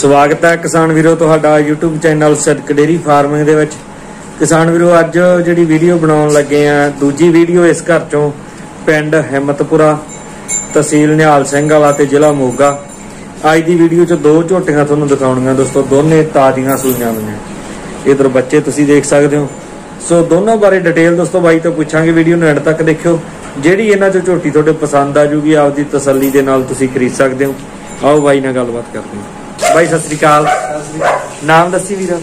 स्वागत है किसान वीरो तुहाडा YouTube channel Siddak dairy farming दे विच। किसान वीरो अज जिहड़ी वीडियो बनाउण लगे आ दूजी वीडियो इस घर चों पिंड हिम्मतपुरा तहसील निहाल सिंह वाला ते जिला मोगा। अज दी वीडियो च दो झोटियां तुहानूं दिखाउणीआं दोस्तों, दोने ताजियां सूईआं होईआं। इधर बच्चे तुसीं देख सकदे हो। सो दोनों बारे डिटेल दोस्तों बाई तो पुछांगे, वीडियो नूं एंड तक देखियो। जिहड़ी इन्हां चों झोटी तुहाडे पसंद आ जूगी आपदी तसल्ली दे नाल तुसीं खरीद सकदे हो। आओ बाई नाल गलबात करदे हां। बाई सत श्री अकाल, नाम दसी वीर?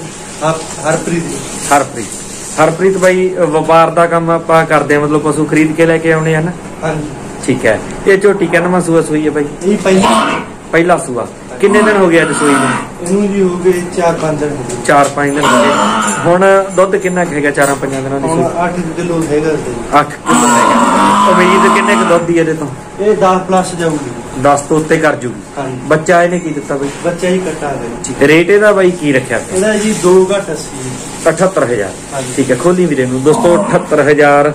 हरप्रीत। हरप्रीत बाई व्यापार का काम आपां करदे हां, मतलब पशु खरीद के लैके आउणे आ ना? ठीक है। ये झोटी किन्नवां सूआ सूई है बाई? पहला सूआ। किन्ने दिन हो गए अज सूई नूं? इहनूं जी हो गए 4-5 दिन हो गए। 4-5 दिन हो गए। हुण दुध किन्ना हैगा 4-5 दिनां दी सूई? 8 किलो हैगा। 8 किलो हैगा। उम्मीद किन्ने क दुध दी इहदे तो? ये 10 प्लस जाऊगी। 10 तो उत्ते कर जूगी। बच्चा इहने की दित्ता बाई? बच्चा ही कट्टा है। रेट इहदा बाई की रखिया? इहदा जी 2.80 78,000। ठीक है। खोली वीरे नूं दोस्तों 78,000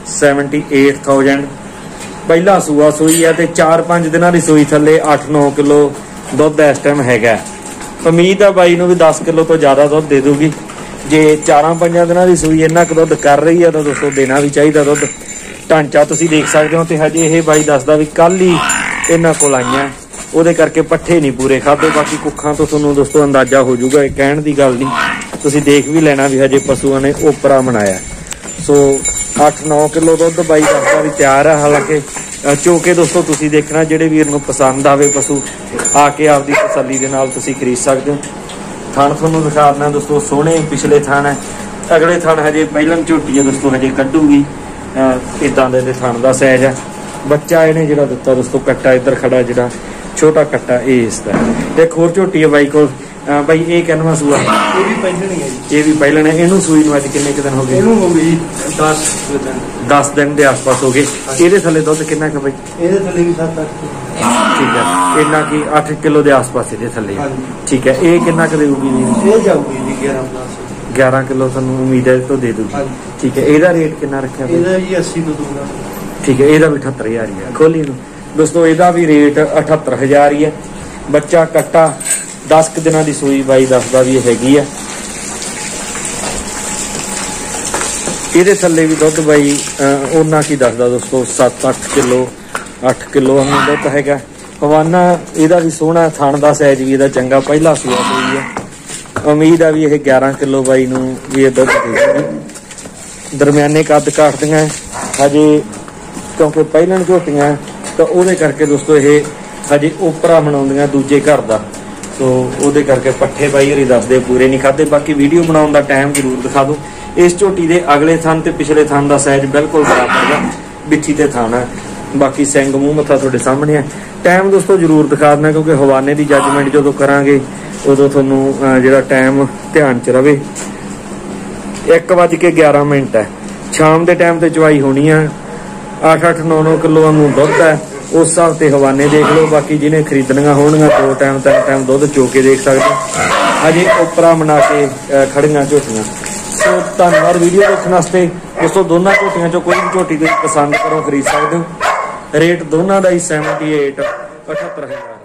78,000। पहला सूआ सूई है ते 4-5 दिनां दी सूई थल्ले 8-9 किलो दुध इस टाइम हैगा। उम्मीद है बाई नूं भी 10 किलो तो ज्यादा दुध दे दूगी। जे 4-5 दिनां दी सूई इन्ना क दुध कर रही है तो दोस्तों देना भी चाहिए दुध। ढांचा तुसीं देख सकते हो। ते हजे ये बाई दसदा भी कल ही इन्हां कोल आईआं, ਉਹਦੇ ਕਰਕੇ पट्ठे नहीं पूरे खाधे। बाकी कुखां तो तुहानूं दोस्तों अंदाजा हो जाऊगा, ये कहण दी गल नहीं। तुसीं देख भी लेना भी हजे पशुआं ने ओपरा बनाया। सो 8-9 किलो दुध बाई दसदा भी तैयार है। हालांकि चोके दोस्तों तुसीं देखना, जिहड़े वीर नूं पसंद आवे पशु आके आपदी तसल्ली दे नाल तुसीं खरीद सकदे हो। थण तुहानूं दिखा दिंदा दोस्तों, सोहणे पिछले थण है। अगले थण हजे पहलन झोटी है दोस्तों, हजे कड्डूगी। इदां दे थण दा साइज है। बच्चा इहने जिहड़ा दित्ता दोस्तों कट्टा इधर खड़ा, जिहड़ा छोटा कट्टा ये इसका। एक होर झोटी है बाई कोल। बाई ये किन्नवां सूआ? ये भी पहलन ही है जी। ये भी पहलन है। इहनूं सूई नूं अज किन्ने क दिन हो गए? इहनूं हो गई 10 दिन। 10 दिन के आस-पास हो गए। इहदे थल्ले दुध किन्ना क बाई? इहदे थल्ले भी 7-8 किलो। ठीक है। इन्ना की 8 किलो के आस-पास इहदे थल्ले। ठीक है। ये किन्ना क देऊगी जी? ये जाऊगी जी 11 प्लस। 11 किलो तुहानूं उम्मीद है तो दे दूगी। ठीक है। इहदा रेट किन्ना रखिया? इहदा जी 80 तो दूंगा। ठीक है। इहदा भी 78,000 ही है। खोली नूं दोस्तों, इहदा भी रेट 78,000 ही है। बच्चा कट्टा 10 दिनों की सूई बाई दसदा भी हैगी है। इहदे थल्ले भी दुध बाई उन्ना की दसदा दोस्तों 7-8 किलो 8 किलो हमें दुध हैगा। हवाना इहदा भी सोहना, थण दा साइज भी इहदा चंगा, पहला सूआ सूई है। उम्मीद है भी यह 11 किलो बाई नूं भी ये दुध देगी। दरम्याने कद काट दियां हजे, क्योंकि पहलन झोटियां तो उहदे करके दोस्तों ये हजे ओपरा बनाउंदियां दूजे घर दा। तो उहदे करके पट्ठे बाई हरी दसदे पूरे नहीं खाधे। बाकी वीडियो बनाउण दा टाइम जरूर दिखा दो। इस झोटी दे अगले थन ते पिछले थन दा साइज बिल्कुल बराबर है, बिछी ते थन है। बाकी सिंग मूँह मत्था तुहाडे सामने है। टाइम दोस्तों जरूर दिखा देना, क्योंकि हवाने की जजमेंट जो करांगे उदों तुहानूं जिहड़ा टाइम ध्यान च रवे। 1:11 है। शाम के टाइम ते चवाई होनी है। 8-8 9-9 किलो वांगू दुध है। उस हिसाब से हवाने देख लो। बाकी जिन्हें खरीदनियां होणगियां 2 टाइम 3 टाइम दुध चो के देख सकते। अजे ओपरा बना के खड़ियां झोटियां। सो धन्यवाद वीडियो देखने वास्ते दोस्तों। दोनों झोटियां चो कोई भी झोटी तुसीं पसंद करो खरीद सकते हो। रेट दोनों का ही 78 78,000।